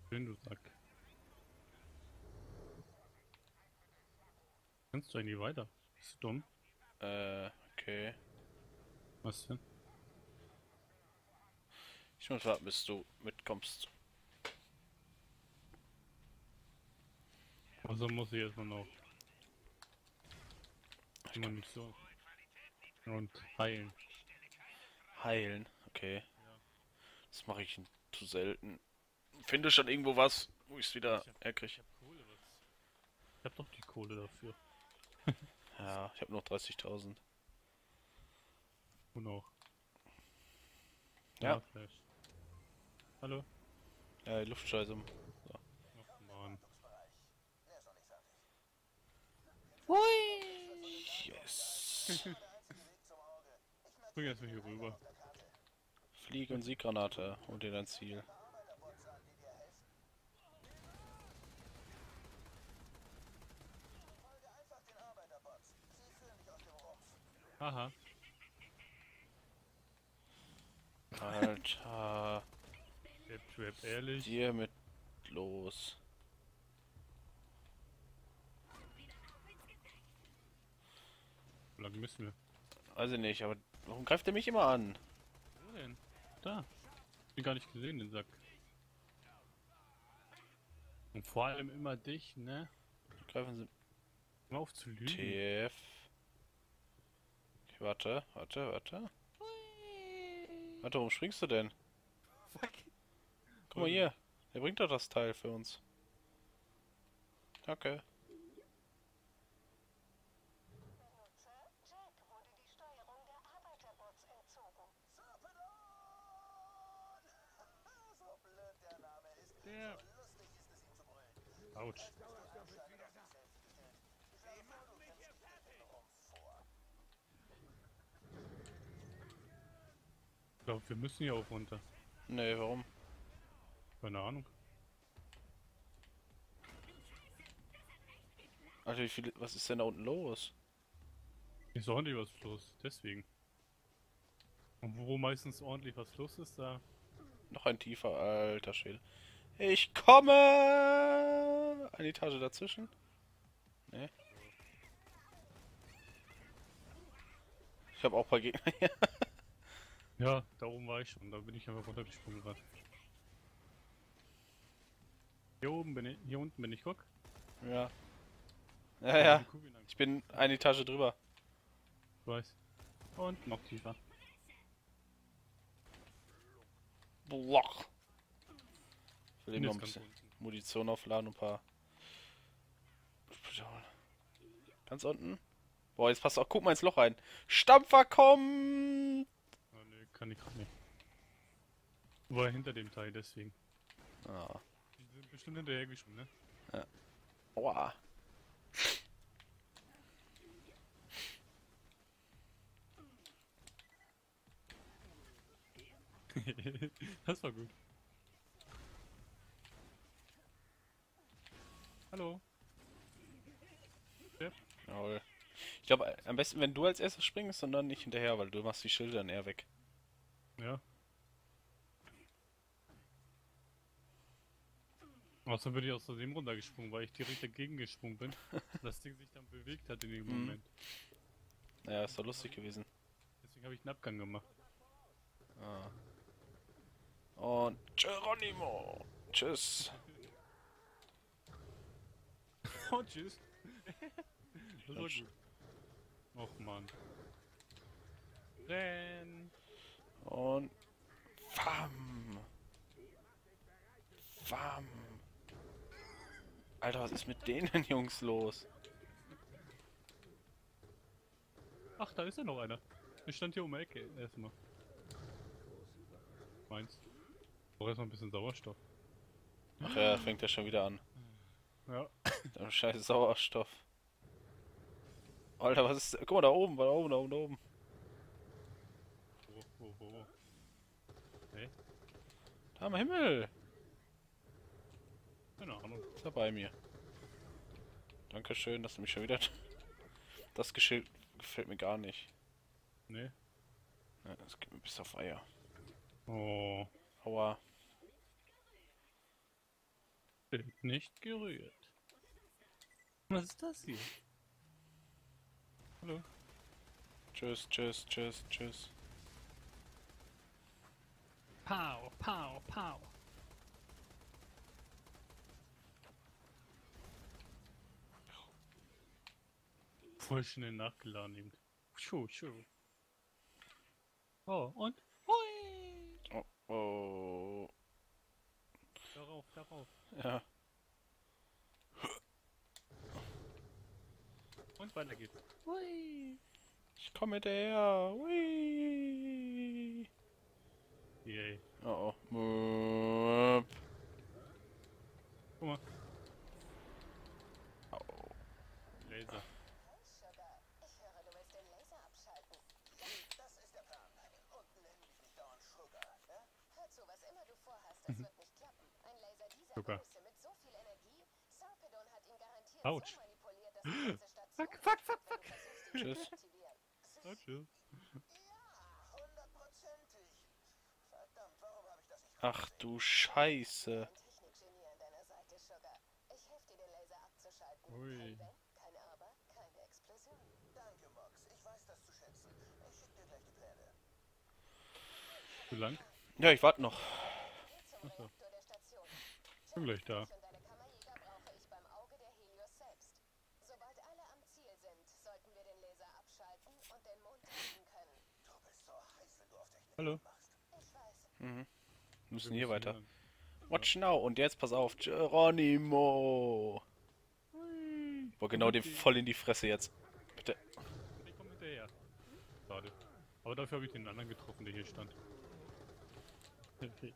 Schön, du Sack. Kannst du eigentlich weiter? Bist du dumm? Okay. Was denn? Ich muss warten, bis du mitkommst. Also muss ich erstmal noch Ich kann Munition und heilen. heilen. Okay. Ja. Das mache ich zu selten. Finde schon irgendwo was, wo ich es Ja, wieder herkriege. ich hab Kohle, was? Ich hab doch die Kohle dafür. Ja, ich habe noch 30.000. Und auch. Ja, Ja, Flash. Hallo? ja, die Luftscheiße. So. Ach man. Yes. Bring erst mal hier rüber. Fliege und Sieggranate. Hol dir dein Ziel. Haha. Alter. Trap, ehrlich. Dir mit los. Wie lange müssen wir? Weiß ich nicht, aber warum greift er mich immer an? Wo denn? Da. Bin gar nicht gesehen, den Sack. Und vor allem immer dich, ne? Greifen Hör mal auf zu Sie. lügen. TF. Okay, warte. Warte, warum springst du denn? Fuck. Guck mal hier. Er bringt doch das Teil für uns. Okay. Der. Autsch. Ich glaube, wir müssen hier auch runter. Nee, warum? Keine Ahnung. Alter, wie viel. Was ist denn da unten los? Ist ordentlich was los, deswegen. Und wo meistens ordentlich was los ist, da. Noch ein tiefer, alter Schwede. Ich komme! Eine Etage dazwischen? Nee. Ich habe auch ein paar Gegner hier. Ja, da oben war ich schon, da bin ich einfach runtergesprungen gerade. Hier oben bin ich, hier unten bin ich, guck. Ja. Ja, Da wo ja. die Kugeln Ich ankommen. bin eine Etage drüber. Ich weiß. Und noch tiefer. Bloch. Ich will Bin eben noch jetzt ein ganz bisschen unten. Munition aufladen und ein paar. Ganz unten? Boah, jetzt passt auch. Guck mal ins Loch rein. Stampfer kommt! Ah, ne, kann ich gerade nicht. War hinter dem Teil, deswegen. Ah. Die sind bestimmt hinterher geschwommen, ne? Ja. Aua. Das war gut. Hallo. Ja. Jawohl. Ich glaube, am besten, wenn du als erstes springst und dann nicht hinterher, weil du machst die Schilder dann eher weg. Ja. Außerdem bin ich aus dem runtergesprungen, weil ich direkt dagegen gesprungen bin. Und das Ding sich dann bewegt hat in dem Hm. Moment. Ja, ist doch lustig gewesen. Deswegen habe ich einen Abgang gemacht. Ah. Und Geronimo. Tschüss. Oh, tschüss. Das war Mensch. gut. Och man. Renn! Und Bam. Bam. Alter, was ist mit denen Jungs los? Ach, da ist ja noch einer. Der stand hier um die Ecke erstmal. Meins. Brauch erstmal ein bisschen Sauerstoff. Ach ja, fängt ja schon wieder an. Ja. Der scheiß Sauerstoff. Alter, was ist. Guck mal, da oben, da oben, da oben, da oben. Wo? Hey? Da am Himmel. Keine Ahnung. Ist er bei mir. Dankeschön, dass du mich schon wieder. Das Geschild gefällt mir gar nicht. Nee. Ja, das geht mir bis auf Eier. Oh. Aua. Wird nicht gerührt. Was ist das hier? Hallo? Tschüss, tschüss, tschüss, tschüss. Pow, pow, pow. Voll schnell nachgeladen eben. Schuh, schuh. Oh, und? Hui! Oh, oh. Darauf, darauf. Ja. Und weiter geht's. Hui! Ich komme hinterher. Hui. Yay. Oh, oh. Guck mal. Au. Laser. Sugar, ich höre, du willst den Laser abschalten. Das ist der Plan. Und nenn mich nicht dauernd Sugar, ja? Hör zu, was immer du vorhast, das wird nicht klappen. Ein Laser dieser Sugar. Größe mit so viel Energie, Sarpedon hat ihn garantiert Autsch. so manipuliert, dass die ganze Station Fuck. wenn du versuchst, ihn Tschüss. zu aktivieren. Oh, tschüss. Ja, hundertprozentig. Verdammt, warum habe ich das nicht Ach du Scheiße. Ein Technikgenie an deiner Seite, Sugar. Ich helfe dir, den Laser abzuschalten. Ui. Kein Wenn, kein Aber, keine Explosion. Danke, Mox. Ich weiß das zu schätzen. Ich schicke dir gleich die Pläne. Zu lang? Ja, ich warte noch. Geh zum Ach so. Reaktor der Station. Bin gleich da. Dich und deine Kammerjäger brauche ich beim Auge der Helios selbst. Sobald alle am Ziel sind, sollten wir den Laser abschalten und den Mond treffen können. Du bist so heiß, wenn du auf Technik Hallo? machst. Ich weiß. Wir Wir müssen hier weiter. müssen Watch now. Und jetzt pass auf. Geronimo. Hui. Boah, genau dem voll in die Fresse jetzt. Bitte. Ich komme hinterher. Schade. Aber dafür habe ich den anderen getroffen, der hier stand. Okay.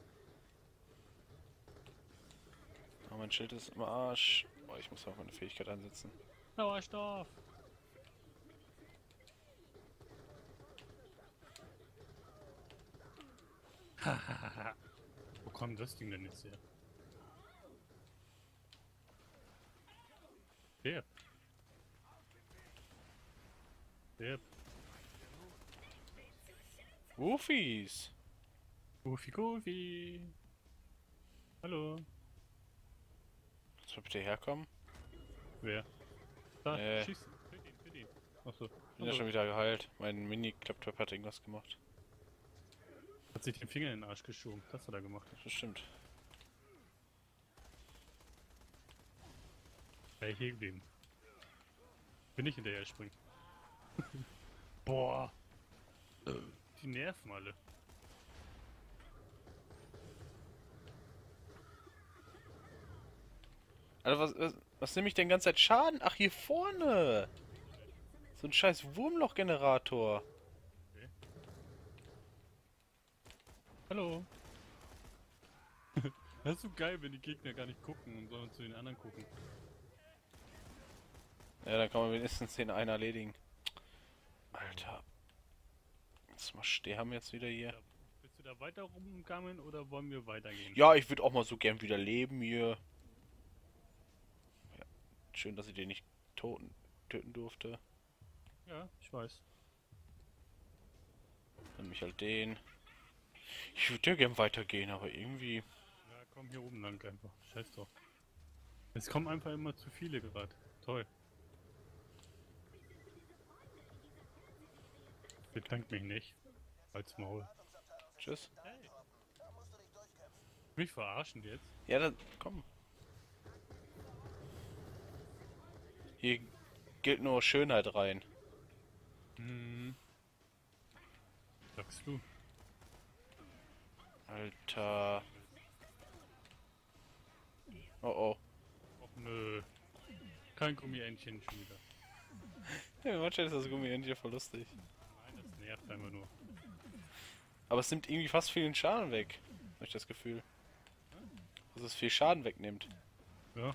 Oh, mein Schild ist im Arsch. Oh, ich muss auch meine Fähigkeit einsetzen. Sauerstoff! Wo kommt das Ding denn jetzt her? Der. Der. Woofies. Goofy. Hallo. Kannst du bitte herkommen? Wer? Da, Nee. schießen. Töt ihn. Achso. Bin ja schon wieder geheilt. Mein Mini-Laptop hat irgendwas gemacht. Hat sich den Finger in den Arsch geschoben. Das hat er gemacht. Das stimmt. Hey, hier geblieben. Bin ich hinterher springen. Boah. Die nerven alle. Alter, was nehme ich denn ganze Zeit Schaden? Ach, hier vorne! So ein scheiß Wurmloch-Generator. Hallo. Das ist so geil, wenn die Gegner gar nicht gucken und sondern zu den anderen gucken. Ja, dann kann man wenigstens den einen erledigen. Alter. Jetzt mal sterben jetzt wieder hier. Ja, willst du da weiter rumgammeln oder wollen wir weitergehen? Ja, ich würde auch mal so gern wieder leben hier. Ja, schön, dass ich den nicht töten durfte. Ja, ich weiß. Dann mich halt den. Ich würde ja gern weitergehen, aber irgendwie. Ja, komm hier oben lang einfach. Scheiß drauf. Es kommen einfach immer zu viele gerade. Toll. Bedankt mich nicht. Als Maul. Tschüss. Hey. Mich verarschen die jetzt? Ja, dann komm. Hier gilt nur Schönheit rein. Hm. Sagst du? Alter. Oh oh. Och nö. Kein Gummientchen schon wieder. Ja, manchmal ist das Gummientchen voll lustig. Nein, das nervt einfach nur. Aber es nimmt irgendwie fast viel Schaden weg. Habe ich das Gefühl. Dass es viel Schaden wegnimmt. Ja.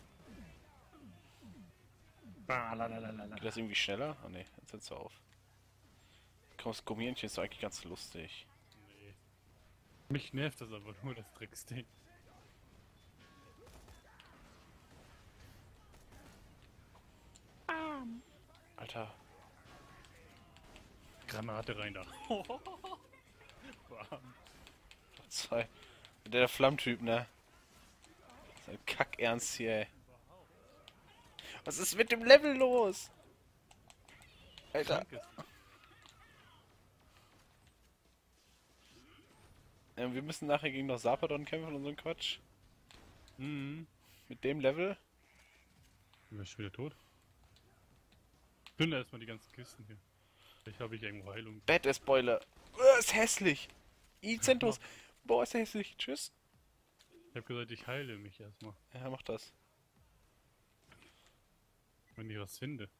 Geht das irgendwie schneller? Ah ne, jetzt hört's auf. Komm, das Gummientchen ist doch eigentlich ganz lustig. Nee. Mich nervt das aber nur, das Drecksding. Alter. Granate rein da. Bam. Zwei. Der Flammtyp, ne? Dein Kackernst hier, ey. Was ist mit dem Level los? Alter. Danke. Wir müssen nachher gegen noch Sarpedon kämpfen und so ein Quatsch. Mhm. Mit dem Level. Du bist schon wieder tot. Plünder erstmal die ganzen Kisten hier. Vielleicht habe ich irgendwo Heilung. Bad-Spoiler. Ist hässlich. Izentos. Boah, ist hässlich. Tschüss. Ich habe gesagt, ich heile mich erstmal, Ja, mach das. wenn ich was finde.